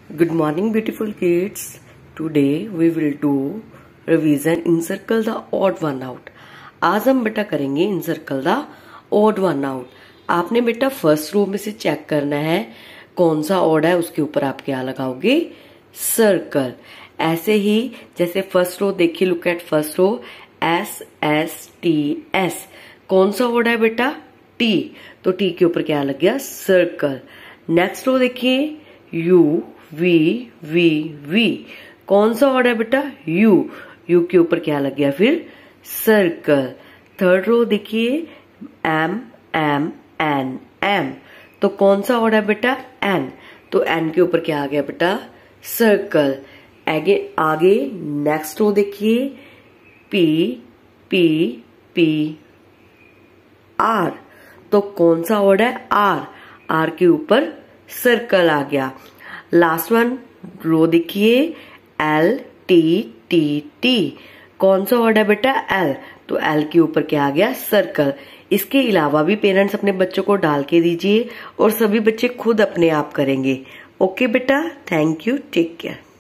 Good morning, beautiful kids. Today we will do revision encircle the odd one out. आज हम बेटा करेंगे encircle the odd one out. आपने बेटा first row में से चेक करना है कौन सा odd है, उसके ऊपर आप क्या लगाओगे, सर्कल। ऐसे ही जैसे फर्स्ट रो देखिए, look at first row, S S T S, कौन सा odd है बेटा, टी, तो टी के ऊपर क्या लग गया, सर्कल। नेक्स्ट रो देखिए, यू वी वी वी, कौन सा ऑर्डर है बेटा, यू, यू के ऊपर क्या लग गया फिर, सर्कल। थर्ड रो देखिए, एम एम एन एम, तो कौन सा ऑर्डर है बेटा, एन, तो एन के ऊपर क्या आ गया बेटा, सर्कल। आगे नेक्स्ट रो देखिए, पी पी पी आर, तो कौन सा ऑर्डर है, आर, आर के ऊपर सर्कल आ गया। लास्ट वन रो देखिए, एल टी टी टी, कौन सा वर्ड है बेटा, एल, तो एल के ऊपर क्या आ गया, सर्कल। इसके अलावा भी पेरेंट्स अपने बच्चों को डाल के दीजिए और सभी बच्चे खुद अपने आप करेंगे। ओके बेटा, थैंक यू, टेक केयर।